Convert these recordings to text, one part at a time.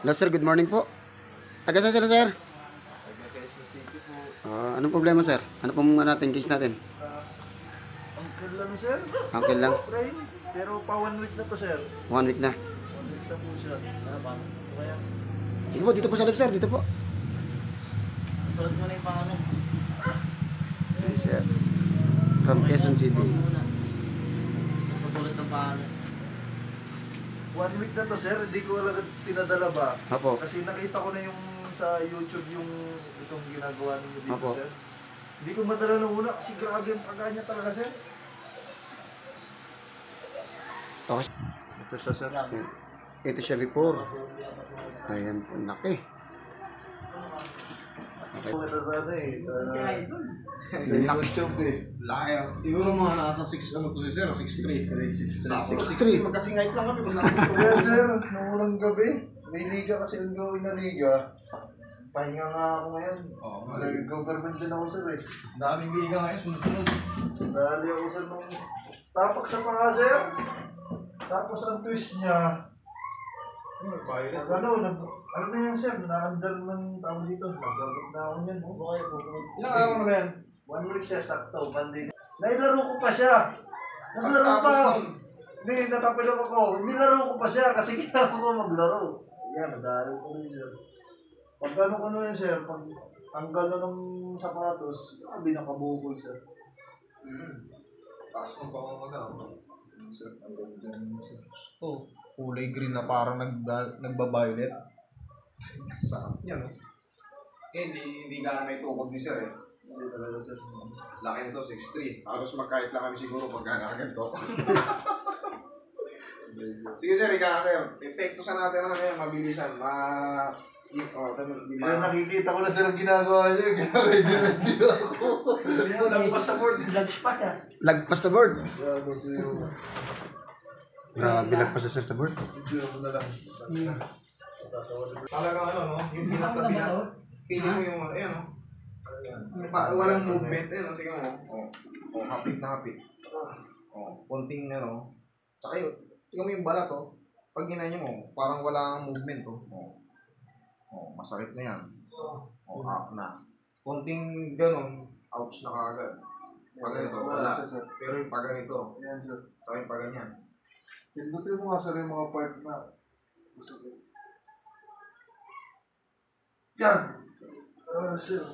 Hello sir, good morning po. Taga saan sila sir? Taga Quezon City po. Anong problema sir? Ano pong natin case natin? Uncle lang sir. Uncle lang? Train. Pero pa 1 week na to sir. 1 week na. 1 week na po siya. Sige po, dito po sa loob sir, dito po. Sulat mo na yung pangalan. Yes sir. From Quezon City. Sulat ng pangalan. 1 week na to sir. Hindi ko alam pinadala ba. Apo. Kasi nakita ko na yung sa YouTube yung itong ginagawa ninyo dito Apo. sir. Hindi ko madala nung una kasi grabe ang paga niya talaga sir. Okay. Ito siya sir. Ito siya before. Ayan po, laki. Ito sana eh. Sa YouTube eh. Laki. Siguro mga nasa 6 ano to si Sir, 6'3". 6'3". Magkasing height lang kami. Kaya sir, nung unang gabi, may liga kasi ang gawin na liga. Pahinga nga ako ngayon. Oo, Government din ako sir eh. daming liga ngayon, sunod-sunod. Dali ako sa nung tapak sa paa sir. Tapos ang twist niya, Violet. ano na yan sir, naandar ng tao dito. Nagagot na ako niyan. Ilang araw na ba yan? 1 week sir, sakto, bandi. Nailaro ko pa siya. Naglaro pa. Pagkatapos nun, Hindi, natapilok ako. Nilaro ko pa siya kasi kailangan ko maglaro. Yan, nadalo ko rin sir. Pag ano ko na yun sir, pag tanggal na ng sapatos, grabe nakabukol sir. taas ng pamamaga. Sir, hanggang dyan sir. Ito, kulay green na parang nagba-violet. Sarap niya, no? Hindi gano'n may tukod ni Sir eh. Hindi talaga sir. Laki nito, 6'3". Halos magkahit lang kami siguro pag gano'n to. Sige Sir, ika Sir. Epekto sa natin na ngayon, mabilisan. Yan, nakikita ko na sir ang ginagawa niya. Ready ako. Lagpas sa board. Lagpas ah. Lagpas sa board. Grabe sa'yo. Grabe, lagpas sa sir sa board. Video mo na lang. Talagang ano, no? Yung binat na binat. Feeling mo yung ano, ayan, no? Walang movement, ayan, no? Tingnan mo. Hapit na hapit. Konting, ano. Tsaka yun, tingnan mo yung balat, oh. Pag ginanya mo, parang walang movement, oh. Masakit na yan. Up na. Konting ganun, ouch na kagad. Pag ganito, wala. Pero yung pag ganito, Ayan sir. tsaka yung pag ganyan. Pindutin mo nga sir yung mga part na gusto ko. Yan! Sir.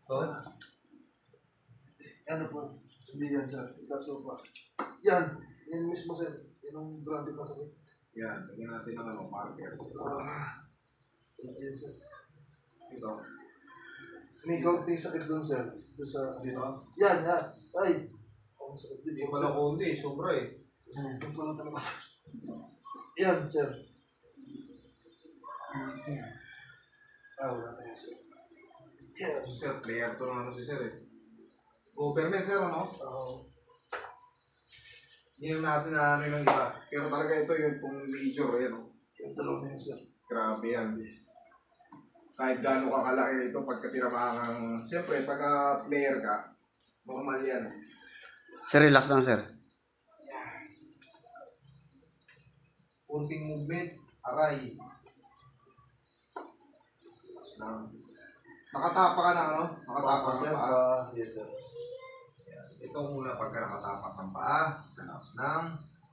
Ano po? Hindi yan sir. Ikaso pa. Yan! Yan mismo sir. Yan ang grabe ka sakit. Yan, lagyan natin ng ano, marker. Yan sir. Ito. May kaunting sakit doon sir. Doon sa dito. Yan! Yan! Ay! Ang sakit din. Hindi pala konti, sobra eh. Yung pala talaga sir. Yan sir. Wala na yan sir. Yan. Si Sir, player to ng ano si Sir eh. Government Sir, ano? Hindi natin na ano yung iba. Pero talaga ito yung kung major, ayan o. Yung talong na yan sir. Grabe yan. Kahit gaano ka kalaki ito, pagka tinamaan kang... Siyempre, pagka player ka, normal yan. Sir, relax lang sir. Kunting movement, aray. Tapos lang. Nakatapa ka na ano? Nakatapa sir. sa paa. Yes sir. Ito muna pagka nakatapak ng paa. Tapos lang.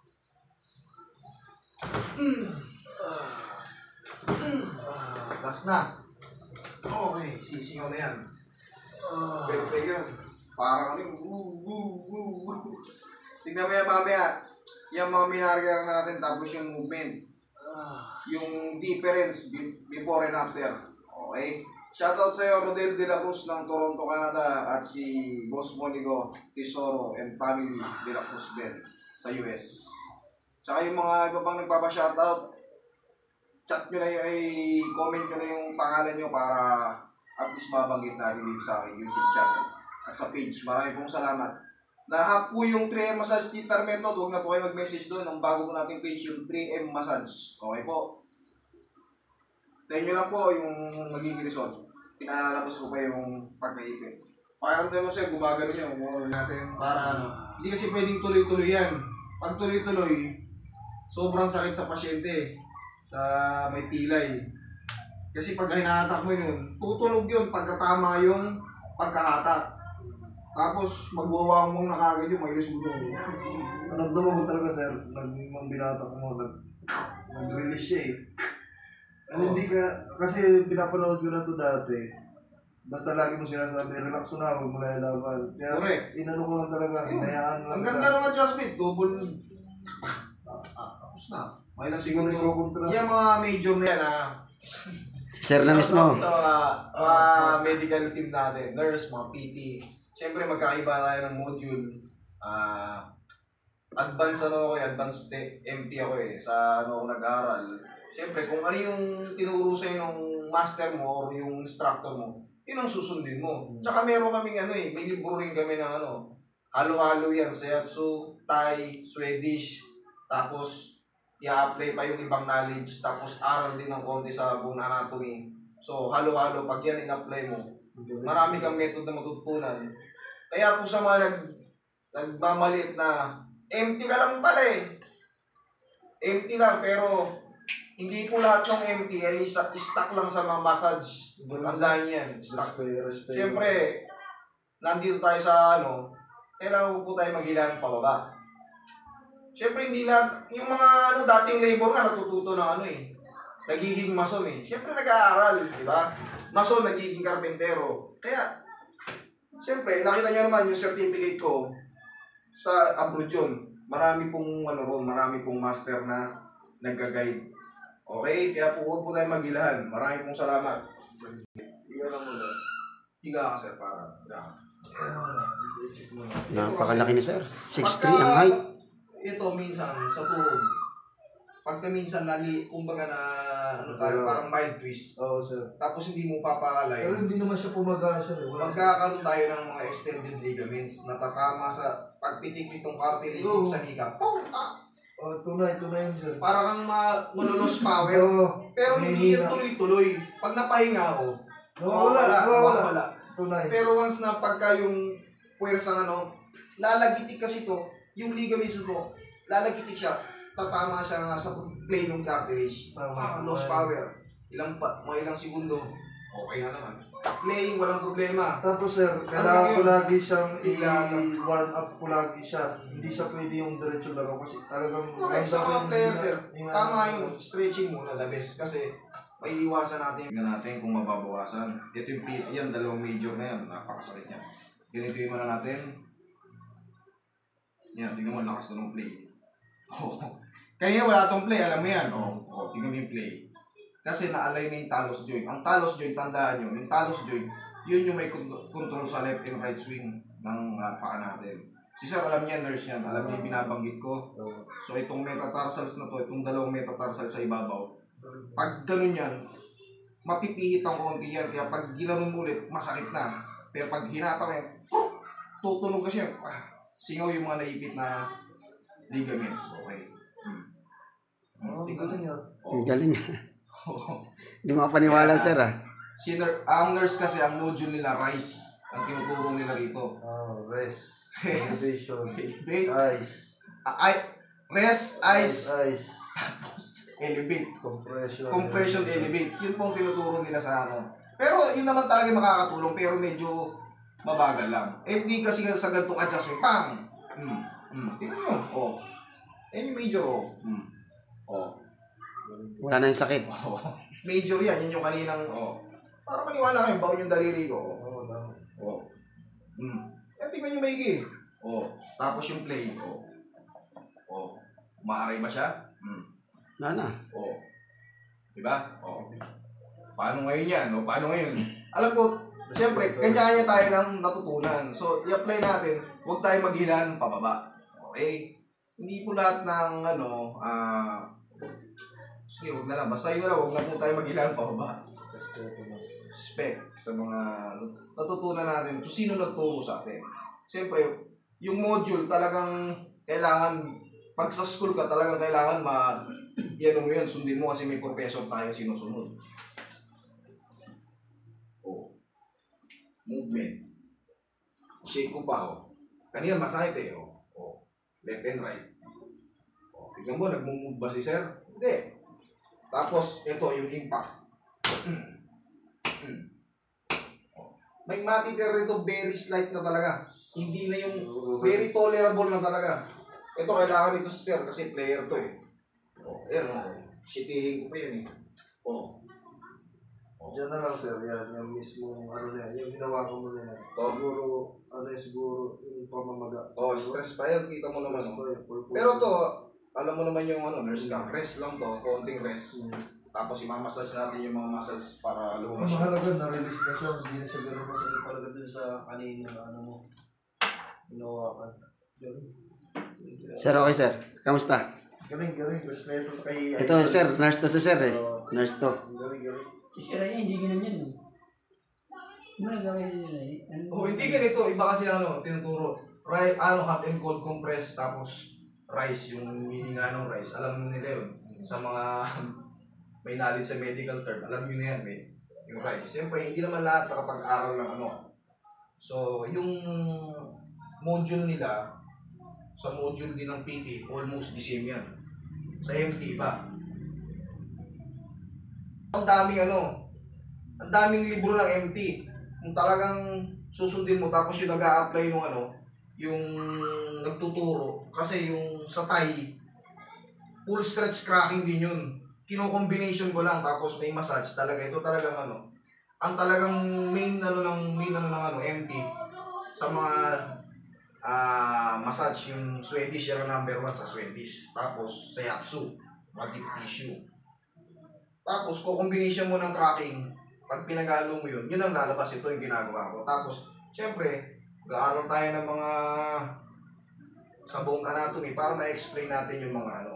Last na. Okay, sisingaw na yan. Pwede yan. Parang ano yung tignan mo yan mamaya. Yung mga minarga natin tapos yung movement. Yung difference before and after. Okay? Shoutout sa'yo, Rodel De La Cruz ng Toronto, Canada at si Boss Monigo Tesoro and family De La Cruz din sa US. Tsaka yung mga iba pang nagpapa-shoutout, chat nyo na yung, comment nyo na yung pangalan nyo para at least mabanggit natin dito sa aking YouTube channel at sa page. Maraming pong salamat. Nahack po yung 3M Massage Titar Method. Huwag na po kayo mag-message doon. Ang bago po nating page yung 3M Massage. Okay po. Tayo nyo lang po yung magiging result. Pinalalabas ko pa yung pagkaipit. Pakiramdam mo sir, gumagano nyo. Natin para ano. Hindi kasi pwedeng tuloy-tuloy yan. Pag tuloy-tuloy, sobrang sakit sa pasyente. Sa may pilay. Kasi pag hinahatak mo yun, tutunog yun pagkatama yung pagkahatak. Tapos magwawang mong nakagad yung may lusog yun. Naramdaman ko talaga, sir, nang binatak mo, nag-release siya eh. Ano, hindi ka, kasi pinapanood ko na to dati. Basta lagi mo sinasabi, relax mo na, huwag mo na ilaban. Kaya, Correct. inano ko lang talaga, hinayaan lang. Ang ganda ng adjustment, double. Tapos na. May na siguro nagkukontra. yung mga major na yan Sir na mismo. Sa mga medical team natin, nurse, mga PT. Siyempre magkaiba tayo ng module. Advanced advanced MT ako eh, sa ano ako nag-aaral. Siyempre kung ano yung tinuro sa'yo ng master mo or yung instructor mo, yun ang susundin mo. Tsaka meron kaming may libro rin kami ng halo-halo yan, Shiatsu, Thai, Swedish, tapos i-apply pa yung ibang knowledge, tapos aral din ng konti sa bone anatomy. So halo-halo, pag yan in-apply mo, marami kang method na matutunan. Kaya po sa mga nagmamaliit na empty ka lang pala eh. Empty lang, pero hindi po lahat ng empty ay stuck lang sa mga massage. Tandaan yan, stuck. Siyempre, nandito tayo sa kailangan po tayo maghilang pababa. Siyempre, hindi lahat, yung mga dating labor nga natututo ng nagiging mason eh. Siyempre, nag-aaral, di ba? Mason, nagiging karpentero. Kaya, siyempre, nakita niyo naman yung certificate ko sa abroad yun. Marami pong marami pong master na nagka-guide. Okay, kaya po huwag po tayo maghilahan. Maraming pong salamat. Higa lang muna. Higa ka, sir, para. Napakalaki ni sir. 6'3 ang height. Ito minsan sa tuhod. Pagka minsan kumbaga na tayo parang mild twist. Oo, sir. Tapos hindi mo papakalay. Pero hindi naman siya pumaga, sir. Magkakaroon tayo ng mga extended ligaments na tatama sa pagpitik nitong cartilage sa liga. Oh, tunay yun, sir. Para kang malulos power. Pero hindi yan tuloy-tuloy. Pag napahinga ako, wala. Tunay. Pero once na pagka yung puwersang lalagitik kasi to, yung ligaments mo, lalagitik siya, tatama siya nga sa plane ng cartilage. Lost power. Mga ilang segundo, okay na naman. Playing, walang problema. Tapos sir, kailangan ko lagi siyang i-warm up ko lagi siya. Hindi siya pwede yung diretso laro kasi talagang correct sa mga player, sir. Tama yung stretching muna, the best. Kasi may iwasan natin. Tingnan natin kung mababawasan. Ito yung dalawang major na yan. Napakasakit niya. Ganito yung muna natin. Yan, tingnan mo, lakas na ng play. Kanina wala tong play, alam mo yan. Tingnan mo yung play. Kasi na-align na yung talos joint. Ang talos joint, tandaan nyo, yung talos joint, yun yung may control sa left and right swing ng paa natin. Si sir, alam niya, nurse yan. Alam niya yung binabanggit ko. So itong metatarsals na to, itong dalawang metatarsals sa ibabaw, pag ganun yan, mapipihit ang konti yan. Kaya pag ginanon mo ulit, masakit na. Pero pag hinata mo yan, tutunog kasi yan. Singaw yung mga naipit na ligaments. Okay. galing yan. Ang galing. Hindi makapaniwala sir Ang nurse kasi, ang module nila, RISE. Ang tinuturo nila rito. Rest. Elevation. Ice. Rest, ice. Elevate. Compression, elevate. Yun po ang tinuturo nila sa Pero yun naman talaga makakatulong, pero medyo mabagal lang. Hindi kasi sa ganitong adjustment, pang! Tingnan nyo. Any major, Wala na yung sakit. Major yan, yun yung kaninang, para maniwala kayo, baon yung daliri ko. Tingnan nyo maigi. Tapos yung play. Maaray ba siya? Wala na. Diba? Paano ngayon yan? Paano ngayon? Alam ko, siyempre, kanya-kanya tayo ng natutunan. So, i-apply natin, huwag tayo maghilan pababa. Okay? Hindi po lahat ng, sige, huwag na lang. Basta yun na lang, huwag na po tayo maghilan pababa. Respect sa mga natutunan natin kung sino nagturo sa atin. Siyempre, yung module talagang kailangan, pag sa school ka, talagang kailangan yan mo yun, sundin mo kasi may professor tayo sinusunod. Movement. Shake ko pa, Kanina masakit left and right. Tignan mo, nagmumove ba si sir? Hindi. Tapos, ito yung impact. May matiter rito, very slight na talaga. Hindi na yung very tolerable na talaga. Ito, kailangan ito sa sir kasi player to eh. Ayan, sitihin ko pa yan eh. Diyan na lang sir, yan. Yung mismo, ano na yan. Yung ginawa ko mo na yan. Siguro, yung pamamaga. Stress pa yan, kita mo naman. Stress pa yan. Pero to, alam mo naman yung nurse ka, rest lang to, konting rest. Tapos imamassage natin yung mga muscles para Ang lumabas. mahalaga, na-release na siya. Hindi na siya ganun masakit talaga dun sa kanina na ano mo. Ginawakan. Galing. Sir, okay sir. Kamusta? Galing. Respeto kay... Ito sir, nurse to si sir eh. Nurse to. Galing. Sira yan, hindi ganun yan. Ano na gawin nila eh? Hindi ganito, iba kasi tinuturo. Hot and cold compress, tapos rice, yung meaning ng rice. Alam nila yun. Sa mga may knowledge sa medical term, alam nyo na yan, yung rice. Siyempre, hindi naman lahat nakapag-aral ng So, yung module nila, sa module din ng PT, almost the same yan. Sa MT ba? Ang daming libro ng MT. Kung talagang susundin mo, tapos yung nag-a-apply nung yung nagtuturo. Kasi yung sa Thai, full stretch cracking din yun. Kino-combination ko lang, tapos may massage talaga. Ito talagang ang talagang main ng MT sa mga massage, yung Swedish, yung number 1 sa Swedish. Tapos sa Yapsu, deep tissue. Tapos co-combination mo ng cracking. Pag pinag-alo mo yun ang lalabas. Ito yung ginagawa ko. Tapos, syempre, mag-aaral tayo ng mga sa bone anatomy para ma-explain natin yung mga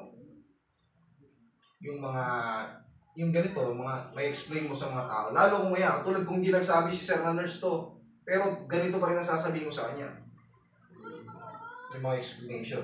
yung ganito, ma-explain mo sa mga tao. Lalo kung katulad kung hindi nagsabi si sir na nurse to, pero ganito pa rin ang sasabihin ko sa kanya. Yung mga explanation.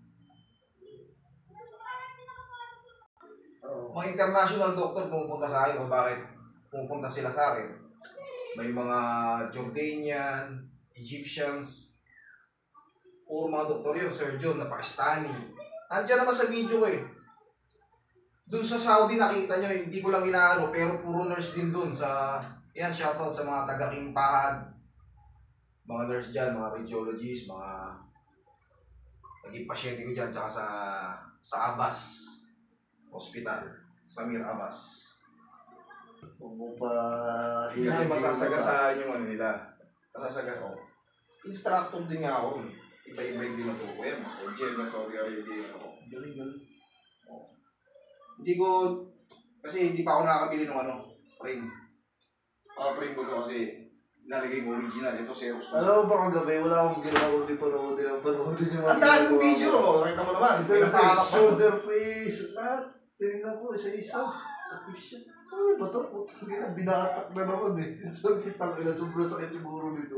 Mga international doctor pumupunta sa akin, o bakit pumupunta sila sa akin? May mga Jordanian, Egyptians, o mga doktor yun, surgeon na Pakistani. Nandiyan naman sa video ko eh. Doon sa Saudi nakita nyo, hindi ko lang inaano, pero puro nurse din doon. Yan, shoutout sa mga taga-King Fahad. Mga nurse dyan, mga radiologists, mga naging pasyente ko dyan, tsaka sa Abbas Hospital, Samir Abbas. Huwag mo pa... Kasi masasagasaan yung nila. Masasagasaan. Instructor din nga ako. Iba-iba yung dinatuko yan. Jeddah, Saudi Arabia ako. Galing. Hindi ko, kasi hindi pa ako nakakabili ng frame. Frame ko to kasi nalagay ko original. Ito Xerox. Alam mo ba kagabi, wala akong ginawa kundi panoodin yung Ang daming video, nakita mo naman. Shoulder face, tinignan ko isa-isa sa picture. Ano ba ito? Binatak na naman eh. So, kitang sobrang sakit yung guro nito.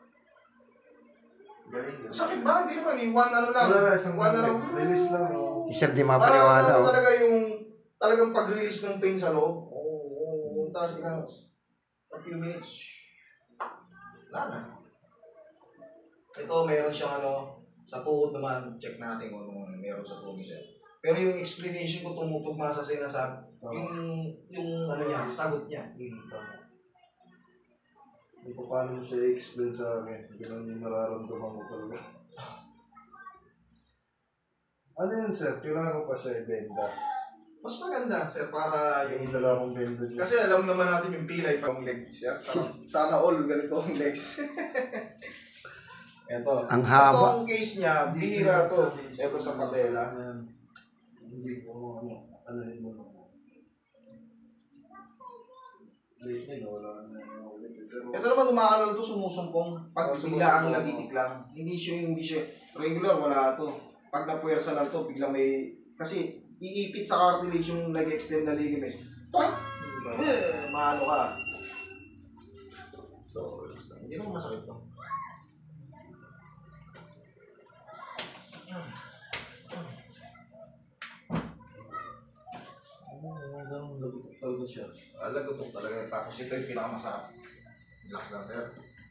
Sakit ba? Hindi naman eh. One lang. Wala lang. Release lang. Si sir di Parang mapaniwala oh. talaga yung talagang pag-release ng pain sa loob. Tapos a few minutes. Wala na. Ito, meron siyang sa tuhod naman. Check natin kung meron sa tuhod niya. Pero yung explanation ko tumutugma sa sinasabi. Yung niya, sagot niya. Hindi ko paano siya i-explain sa akin. Ganun yung nararamdaman ko talaga. Ano yan sir? Kailangan ko pa siya i-benda. Mas maganda, sir, para Yung dala akong benda dyan. Kasi alam naman natin yung pilay pang legs, sir. Sana all ganito ang legs. Ito. Ang haba. Ito ang case niya, bihira to. Ito sa patela. Hindi ko ano yun mo. Late na wala na. Ito naman umaanol to, sumusumpong. Pag bigla ang nagitik lang. Hindi siya regular, wala to. Pag napuwersa lang to, biglang may kasi iipit sa cartilage yung nag-extend na ligament. Toink! Maano ka. So, hindi naman masakit to. Lagutok talaga siya. Lagutok talaga. Tapos ito yung pinakamasarap. Relax lang, sir.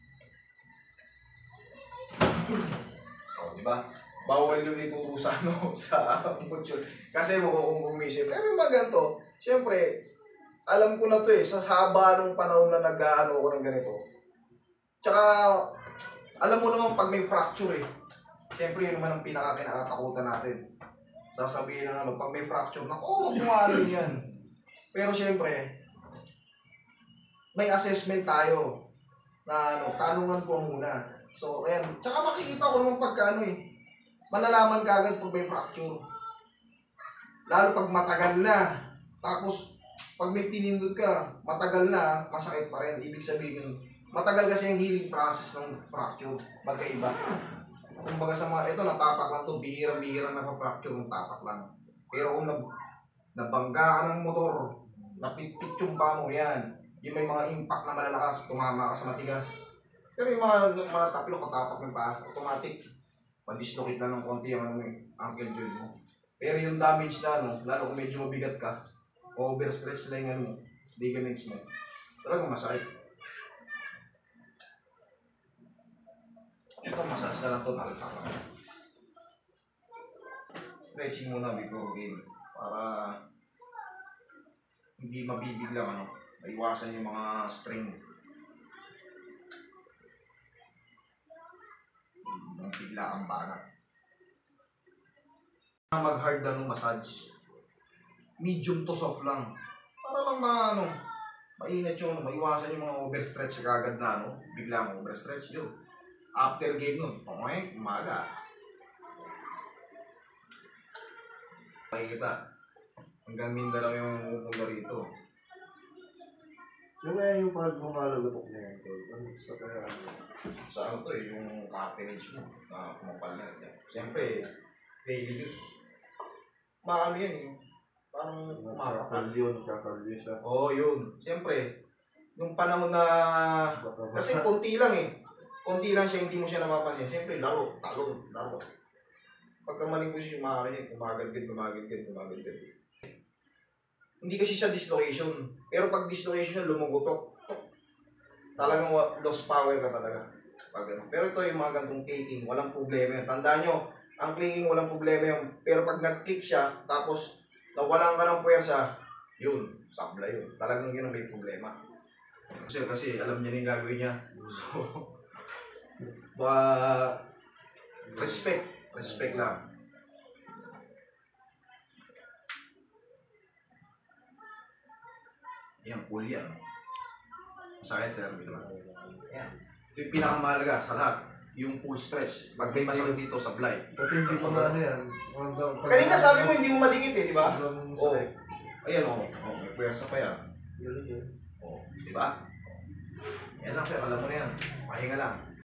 Di ba? Bawal yung ituro sa sa module. Kasi makukompromise. Pero yung mga ganito, syempre, alam ko na to eh, sa haba ng panahon na nag-aano ko ng ganito. Tsaka, alam mo naman pag may fracture eh. Siyempre, yun naman ang pinaka-kinakatakutan natin. Sasabihin ng ano, pag may fracture, naku, kumalo yan. Pero siyempre, may assessment tayo na ano, tanungan ko muna. So, ayan. Tsaka makikita ko naman pagka ano eh, malalaman ka agad pag may fracture. Lalo pag matagal na. Tapos, pag may pinindot ka, matagal na, masakit pa rin. Ibig sabihin, matagal kasi ang healing process ng fracture. Magkaiba. Kumbaga sa mga, ito natapak lang to, bihirang-bihirang na-fracture ng tapak lang. Pero kung nabangga ka ng motor, napitpit yung paa mo, yan. Yung may mga impact na malalakas, tumama ka sa matigas. Pero yung mga tapilok, tapak ng paa, automatic. Madislocate na ng konti ang ankle joint mo. Pero yung damage na, ano, lalo kung medyo mabigat ka, overstretch na yung ano, ligaments mo, talagang masakit. Ito, massage na lang ito, nalita ka. Stretching muna before game para hindi mabibiglang ano, maiwasan yung mga strain. Yung bigla ang banat. Mag-hard na nung massage. Medium to soft lang. Para lang mainit yung maiwasan yung mga overstretch kagad na ano, biglang overstretch yun. After game nun, umaga. Makikita. Hanggang Mindanao yung pupunta rito. Yung nga yung pag lumalagotok na yan, tol. Ano sa kaya? Sa ano to eh, yung cartilage mo na kumapal na. Siyempre, daily use. Maano yan eh. Parang kumakapal. Kakalyo siya. Oo, yun. Siyempre, yung panahon na... Kasi konti lang eh. Konti lang siya, hindi mo siya napapansin. Siyempre, laro. Pagka maling posisyon, makakanya, kumagadgad. Hindi kasi siya dislocation. Pero pag dislocation siya, lumugutok. Talagang lost power ka talaga. Pero ito yung mga gantong clicking, walang problema yun. Tandaan nyo, ang clicking walang problema yun. Pero pag nag-click siya, tapos nawalan ka ng puwersa, yun, sabla yun. Talagang yun ang may problema. Kasi alam niya na yung gagawin niya. So, respect lang. Yan, cool yan. Masakit sa cervical lang. Yan. Ito yung pinakamahalaga sa lahat. Yung full stretch. Pag may masakit dito, sablay. Pati hindi pa nga ano yan. Kanina sabi mo hindi mo madikit eh, di ba? Oo. Ayan o. May puwersa pa yan. Yun. O, di ba? Yan lang sir, alam mo na yan. Pahinga lang.